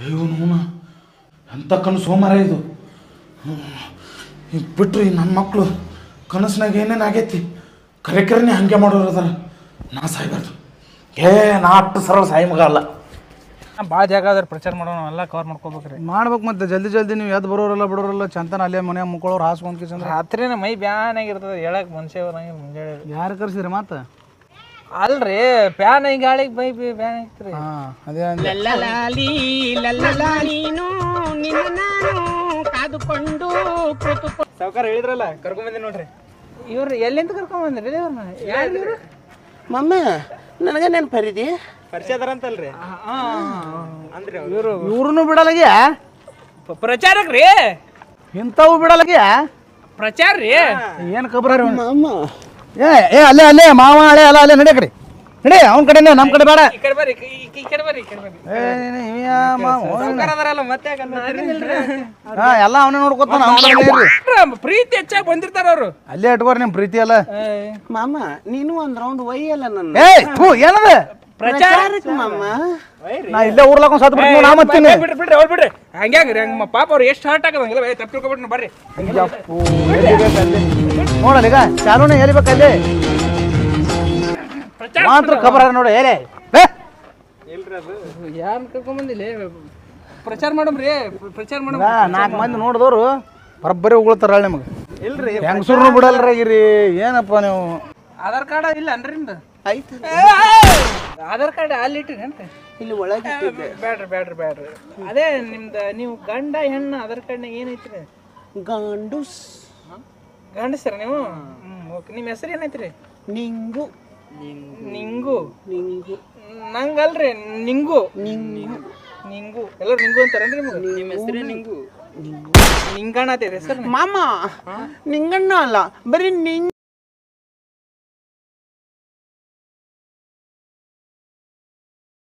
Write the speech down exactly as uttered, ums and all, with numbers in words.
ಇವನು ಎಂಥ ಕನಸು ಸೋಮಾರ ಇದು ಈಗ ಬಿಟ್ರಿ ನನ್ನ ಮಕ್ಕಳು ಕನಸಿನಾಗ ಏನೇನು ಆಗೈತಿ ಕರೆ ಕರೆನೇ ಹಾಗೆ ಮಾಡೋರು ಅದಾರ ನಾ ಸಾಯ್ಬಾರ್ದು ಏ ನಾ ಅಟ್ಟು ಸರಳ ಸಾಯಿ ಮಗ ಅಲ್ಲ ಭಾಳ ಜಾಗ ಅದ್ರ ಪ್ರಚಾರ ಮಾಡೋಣ ಎಲ್ಲ ಕವರ್ ಮಾಡ್ಕೋಬೇಕ್ರಿ ಮಾಡ್ಬೇಕು ಮತ್ತೆ ಜಲ್ದಿ ಜಲ್ದಿ ನೀವು ಎದ್ದು ಬರೋರಲ್ಲ ಬಿಡೋರಲ್ಲ ಚಂತನ ಅಲ್ಲೇ ಮನೆ ಮುಕ್ಕೊಳ್ಳೋರು ಹಾಸ್ಕೊಂಡ್ ಕಿಸಂದ್ರೆ ರಾತ್ರಿನ ಮೈ ಬ್ಯಾನ್ ಆಗಿರ್ತದೆ ಹೇಳಕ್ ಮನುಷ್ಯ ಮುಂಜಾನೆ ಯಾರು ಕರ್ಸಿದ್ರಿ ಮತ್ತೆ ಅಲ್ರಿ ಪ್ಯಾನ್ ಈ ಗಾಳಿಗೆ ಮೈ ಬ್ಯಾನ್ ಆಗಿತ್ರಿ ಹಾಂ ಅದೇ ಸಾವುಕಾರ ಹೇಳಿದ್ರಲ್ಲ ಕರ್ಕೊಂಬಂದಿ ನೋಡ್ರಿ ಇವ್ರು ಎಲ್ಲಿಂದ ಕರ್ಕೊಂಡ್ ಬಂದ್ರಿ ಇವ್ರನ್ನ ಯಾರು ಇವ್ರು ಮಮ್ಮ ನನಗೆ ನೆನಪರಿದಿ ಪರಿಚಯ ಅದಾರಂತಲ್ರಿ ಅಂದ್ರಿ ಇವರು ಇವ್ರನ್ನು ಬಿಡಲಾಗ್ಯ ಪ್ರಚಾರಕ್ರಿ ಇಂಥವು ಬಿಡಲಾಗ್ಯ ಪ್ರಚಾರ ರೀ ಏನು ಖಬರ ಮಮ್ಮ ಏ ಏ ಅಲ್ಲೇ ಅಲ್ಲೇ ಮಾವ ಹಳೆ ಅಲ್ಲ ಅಲ್ಲೇ ನಡೆ ಕಡೆ ನಡಿ ಅವ್ನ ಕಡೆನೇ ನಮ್ಮ ಕಡೆ ಬೇಡ ಈ ಕಡೆ ಬರ್ರಿ ಈ ಕಡೆ ಬರ್ರಿ ಈ ಕಡೆ ಬರ್ರಿ ಏ ಮಾವ ಅದಾರಲ್ಲ ಮತ್ತೆ ಹಾ ಎಲ್ಲ ಅವನೇ ನೋಡ್ಕೊತಾನ ಅವ್ನ ಕಡೆ ಇರ್ರಿ ಪ್ರೀತಿ ಹೆಚ್ಚಾಗಿ ಬಂದಿರ್ತಾರ ಅವ್ರು ಅಲ್ಲೇ ಇಟ್ಕೋರಿ ನಿಮ್ಮ ಪ್ರೀತಿ ಅಲ್ಲ ಮಾಮ ನೀನು ಒಂದ್ ರೌಂಡ್ ಒಯ್ಯಲ್ಲ ನನ್ನ ಏ ಥೂ ಏನದ ಪ್ರಚಾರಕ್ಕೆ ಮಮ್ಮ ನಾ ಇಲ್ಲೇ ಊರ್ಲಾಕೊಂಡ್ ಸತ್ ಬಿಡ್ತೀನಿ ನಾ ಮತ್ತೀನಿ ಬಿಡ್ರಿ ಬಿಡ್ರಿ ಅವ್ರು ಬಿಡ್ರಿ ಹಂಗ್ಯಾಂಗ್ರಿ ಹಂಗ ಪಾಪ ಅವ್ರು ಎಷ್ಟು ಹಾರ್ಟ್ ಆಗದಂಗಿಲ್ಲ ತಪ್ಪು ತಿಳ್ಕೊಬಿಟ್ರಿ ಬರ್ರಿ ಅಯ್ಯಪ್ಪು ಎಲ್ಲಿ ಬೇಕಲ್ಲಿ ನೋಡಲ್ಲ ಈಗ ಚಾಲೂನೇ ಎಲ್ಲಿ ಬೇಕಲ್ಲಿ ಮಾತ್ರ ಖಬರ ನೋಡಿ ಏನೇ ಯಾರು ಕರ್ಕೊಂಬಂದಿಲ್ಲ ಪ್ರಚಾರ ಮಾಡಮ್ರಿ ಪ್ರಚಾರ ಮಾಡಮ್ ನಾಲ್ಕು ಮಂದಿ ನೋಡಿದವ್ರು ಬರಬ್ಬರಿ ಉಗುಳ್ತಾರ ನಿಮಗೆ ಇಲ್ರಿ ಹೆಂಗಸೂರ್ನು ಬಿಡಲ್ರಾಗಿರಿ ಏನಪ್ಪ ನೀವು ಆಧಾರ್ ಕಾರ್ಡ್ ಇಲ್ಲ ಅನ್ರಿ ನಿಮ್ದು ಐತೆ ಆಧಾರ್ ಕಾರ್ಡ್ ಅಲ್ಲಿ ಇಟ್ಟಿರೇನ್ರಿ ಇಲ್ಲಿ ಒಳಗಿಟ್ಟಿದ್ದೆ ಬ್ಯಾಡ್ರಿ ಬ್ಯಾಡ್ರಿ ಬ್ಯಾಡ್ರಿ ಅದೇ ನಿಮ್ದು ನೀವು ಗಂಡ ಹೆಣ್ಣು ಆಧಾರ್ ಕಾರ್ಡ್ನಾಗ ಏನೈತ್ರಿ ಗಂಡುಸ್ ಗಂಡಸ್ರ ನೀವು ಹ್ಮ್ ಓಕೆ ನಿಮ್ಮ ಹೆಸರು ಏನೈತ್ರಿ ನಿಂಗು ನಿಂಗು ನಿಂಗು ನಂಗಲ್ರಿ ನಿಂಗು ನಿಂಗು ನಿಂಗು ಎಲ್ಲರೂ ನಿಂಗು ಅಂತಾರೇನ್ರಿ ನಿಮ್ಗೆ ನಿಮ್ಮ ಹೆಸರೇ ನಿಂಗು ನಿಂಗಣ್ಣ ಐತಿ ಹೆಸರು ಮಾಮ ನಿಂಗಣ್ಣ ಅಲ್ಲ ಬರೀ ನಿಂಗ್